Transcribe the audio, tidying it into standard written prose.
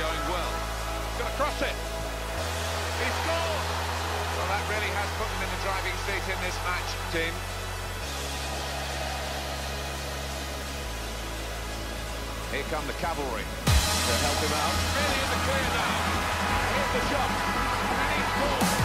going well. He's going to cross it. He scores! Well, that really has put them in the driving seat in this match, team. Here come the cavalry to help him out. Really in the clear now. Here's the shot. And he scores.